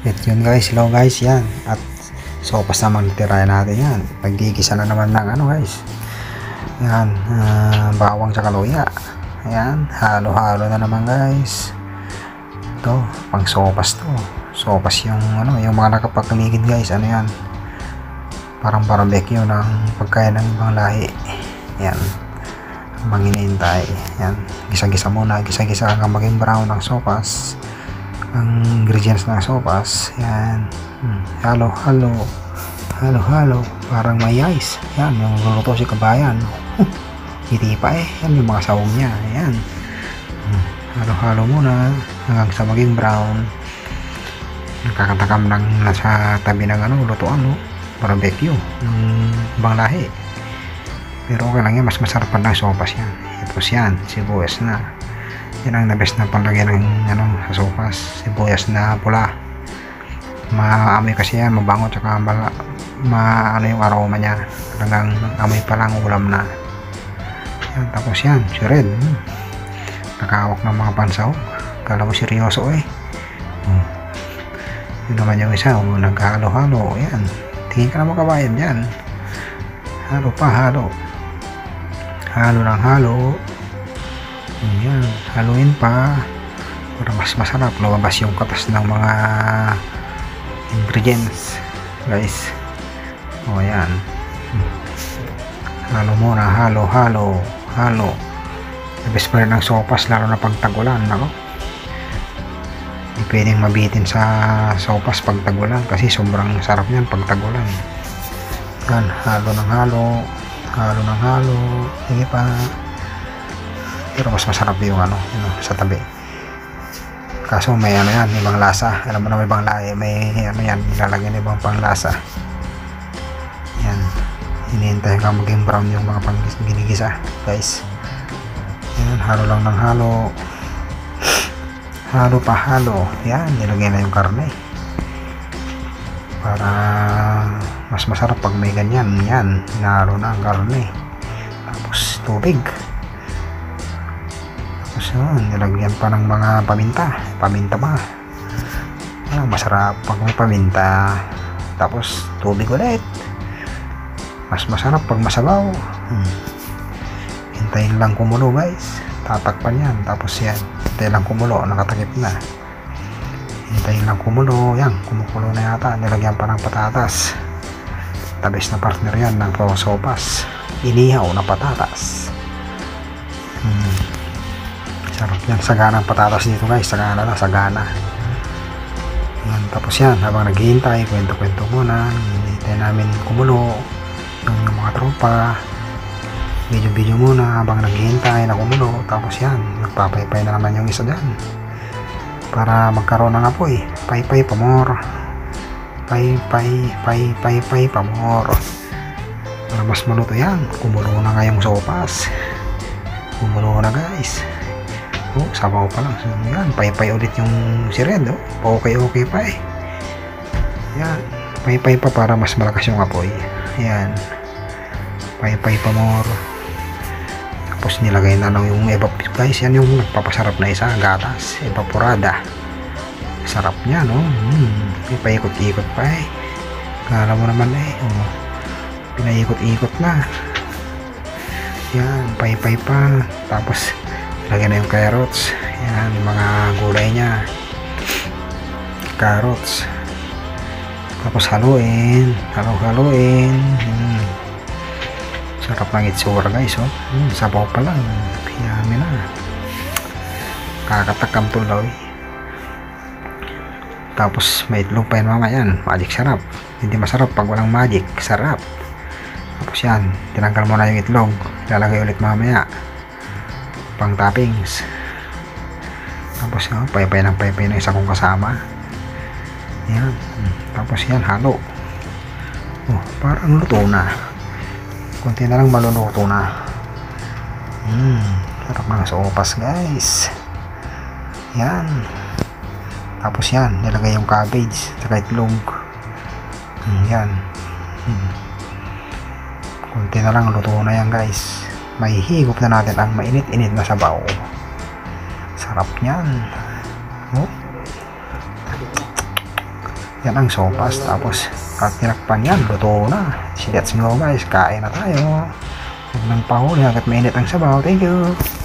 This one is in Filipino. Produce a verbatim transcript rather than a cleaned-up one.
At yun guys, hello guys, yan. At sopas naman tirayan natin yan. Pagigisa na naman ng ano guys. Yan, uh, bawang sa kaluya. Ayan, halo-halo na naman guys. Ito, pang sopas to. Sopas yung ano, yung mga nakapagligid guys, ano yan. Parang barbecue ng pagkain ng ibang lahi. Yan. Habang hinihintay. Yan, gisa-gisa muna, gisa-gisa hanggang maging brown ng sopas. Ang ingredients ng sopas, yan. Hmm. Halo, halo. Halo, halo. Parang may ice. Yan, yung luluto si kabayan. Hindi pa eh. Yan yung mga sahog niya. Yan. Hmm. Halo, halo muna hanggang sa maging brown. Nakakatakam lang nasa tabi ng ano, lutuan, no? Barbecue ng ibang lahi. Pero okay lang yan. Mas masarap pa ng sopas yan. Tapos yan, sibuyas na. Yan ang the best na panlagyan ng ano, sa sopas, sibuyas na pula. Maamoy kasi yan, mabango, tsaka ma, ma ano yung aroma niya. Talagang amoy pa lang ulam na. Yan, tapos yan, si Red. Hmm. Nakahawak ng mga pansaw. Kala mo seryoso eh. Hmm. Yun naman yung isa, oh, naghalo-halo. Yan, tingin ka na mga kabayan dyan. Halo pa, halo. Halo ng halo. Yan, haluin pa para mas masarap, lumabas yung katas ng mga ingredients guys. O yan, halo muna, halo, halo, halo. The best pa rin ng sopas, lalo na pag tagulan. Ako, hindi pwedeng mabitin sa sopas pag tagulan kasi sobrang sarap yan pag tagulan. Yan, halo ng halo, halo ng halo. Sige pa. Pero mas masarap yung ano, ano sa tabi. Kaso may ano yan, ibang lasa. Alam mo na may ibang lahi, may ano yan, nilalagyan ibang pang lasa. Yan. Hinihintay hanggang maging brown yung mga pang ginigisa, guys. Yan, halo lang ng halo. Halo pa halo. Yan, nilagay na yung karne. Para mas masarap pag may ganyan. Yan, hinalo na ang karne. Tapos tubig. So, nilagyan pa ng mga paminta. Paminta pa. Ah, masarap pag may paminta. Tapos, tubig ulit. Mas masarap pag masabaw. Hmm. Hintayin lang kumulo guys. Tatakpan yan. Tapos yan. Hintayin lang kumulo. Nakatakip na. Hintayin lang kumulo. Yan. Kumukulo na yata. Nilagyan pa ng patatas. Tabis na partner yan ng sopas. Inihaw na patatas. Hmm. Sarap yan, sagana ang patatas dito guys, sagana na, sagana. Yan, tapos yan, habang naghihintay, kwento-kwento muna, hinihintay namin kumulo yung, yung mga tropa, video-video muna habang naghihintay na kumulo. Tapos yan, nagpapaypay na naman yung isa dyan para magkaroon ng apoy. Paypay pa more, paypay, paypay, pay pa more, para mas maluto yan. Kumulo na nga yung sopas, kumulo na guys. Oh, sabaw pa lang. So, yan, pay-pay ulit yung si Red. Oh. Okay, okay pa eh. Yan, pay-pay pa para mas malakas yung apoy. Yan, pay-pay pa more. Tapos nilagay na lang yung evap guys. Yan yung nagpapasarap na isa, gatas, evaporada. Sarap niya, no? Hmm, paikot-ikot pa eh. Kala mo naman eh. Oh, pinaikot-ikot na. Yan, pay-pay pa. Tapos lagyan na yung carrots. Yan, yung mga gulay nya, carrots. Tapos haluin, halo-haluin. Hmm. Sarap ng itsura guys, oh. Hmm, sabaw pa lang, yummy na, kakatakam tuloy. Tapos may itlog pa yun mga yan, magic sarap. Hindi masarap pag walang magic sarap. Tapos yan, tinanggal mo na yung itlog, lalagay ulit mamaya pang toppings. Tapos yun, paypay ng paypay ng isa kong kasama. Yan, tapos yan, halo. Oh, parang luto na, kunti na lang maluluto na. Hmm, sarap ng sopas guys. Yan, tapos yan, nilagay yung cabbage saka itlog. Hmm, yan. Hmm. Kunti na lang luto na yan guys. May higop na natin ang mainit-init na sabaw. Sarap niyan. Oh. Yan ang sopas. Tapos pag tinakpan yan, luto na. Sigats mo guys, kain na tayo. Huwag nang pahuli hanggat mainit ang sabaw. Thank you.